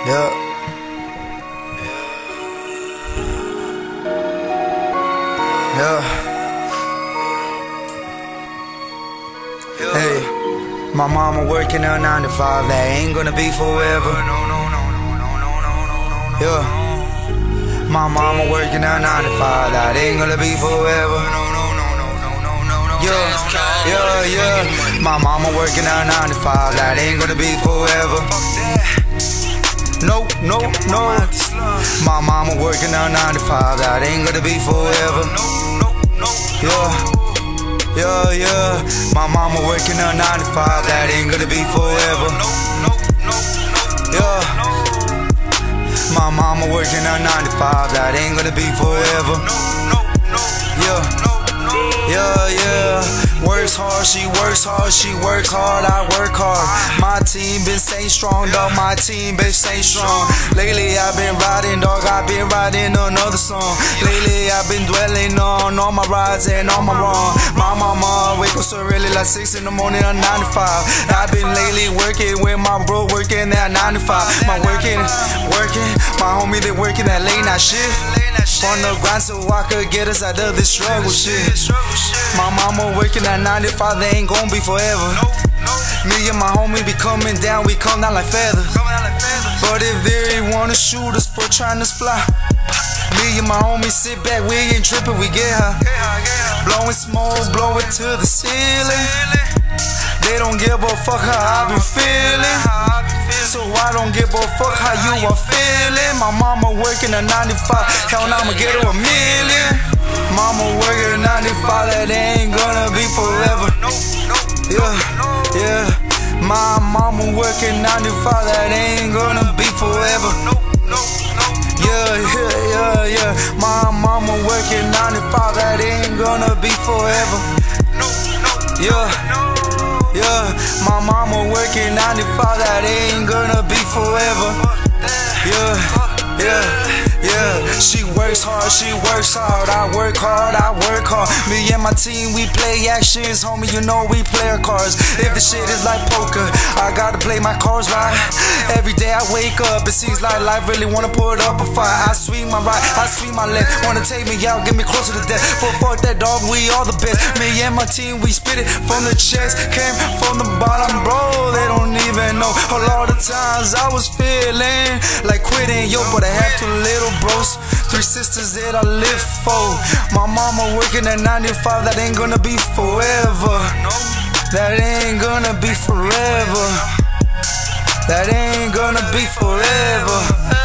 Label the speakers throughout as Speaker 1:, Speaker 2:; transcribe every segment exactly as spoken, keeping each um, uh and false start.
Speaker 1: Yeah. Yeah. Hey, my mama working a nine to five, that ain't gonna be forever. Yeah. My mama working a nine to five, that ain't gonna be forever. Yeah, yeah, yeah. My mama working a nine to five, that ain't gonna be forever. No, no, no. My mama working a nine to five, that ain't gonna be forever. Yeah, yeah, yeah. My mama working a nine to five, that ain't gonna be forever. Yeah. My mama working a nine to five, that ain't gonna be forever. Yeah, yeah, yeah. Works hard, she works hard, she works hard, I work hard. My team been staying strong, dog, my team been staying strong. Lately I've been riding, dog, I've been writing another song. Lately I've been dwelling on all my rides and all my wrong. My mama wake up so early, like six in the morning on nine to five. I've been lately working with my bro, working at nine to five. My working, working, my homie they working that late night shift. On the grind so I could get us out of this struggle shit. My mama working at nine to five, they ain't gon' be forever. Me and my homie be coming down, we come down like feathers. But if they wanna shoot us for trying to fly, me and my homie sit back, we ain't trippin', we get high. Blowing smoke, blow it to the ceiling. They don't give a fuck how I been feeling, so I don't give a fuck how you are feeling. My mama working a nine to five, hell now I'ma get her a million. Mama working a nine to five, that ain't gonna be forever. Yeah, yeah. My mama working nine to five, that ain't gonna be forever. Yeah, yeah, yeah, yeah. My mama working nine to five, that ain't gonna be forever. Yeah, yeah. My mama working nine to five, that ain't gonna be forever. Yeah, yeah, yeah. She works hard, she works hard, I work hard, I work hard. Me and my team, we play actions, homie, you know we play our cards. If the shit is like poker, I gotta play my cards right. Every day I wake up, it seems like life really wanna put up a fight. I swing my right, I swing my left, wanna take me out, get me closer to death. But fuck that dog, we all the best. Me and my team, we spit it from the chest, came from the bottom, bro, they don't even know. A lot of times I was feeling like quitting, yo, but I have two little bros, three sisters that I live for. My mama working at nine to five, that ain't gonna be forever. That ain't gonna be forever. That ain't gonna be forever.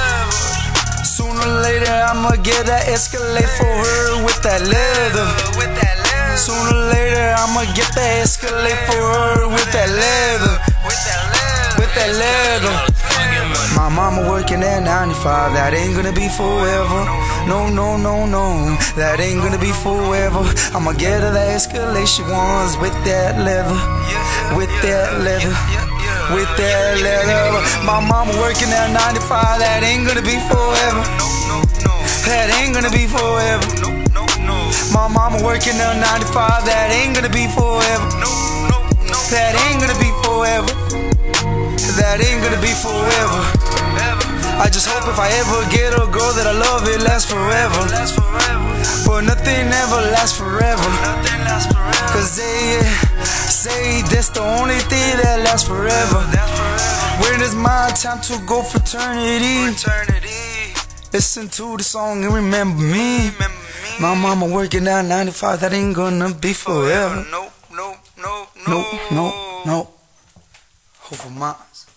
Speaker 1: Sooner or later I'ma get that Escalade for her with that leather. Sooner or later I'ma get that Escalade for her with that leather. With that leather. My mama working at nine to five, that ain't gonna be forever. No, no, no, no, that ain't gonna be forever. I'ma get her that Escalade she wants with that leather. With that leather. With that leather. My mama working at nine to five, that ain't gonna be forever. That ain't gonna be forever. My mama working at nine to five, that ain't gonna be forever. That ain't gonna be forever. That ain't gonna be forever. I just hope if I ever get a girl that I love, it lasts forever. But nothing ever lasts forever. Cause they say that's the only thing that lasts forever. When it's my time to go fraternity, listen to the song and remember me. My mama working out nine to five, that ain't gonna be forever. No, no, no, no, no, no. HopefulMindz.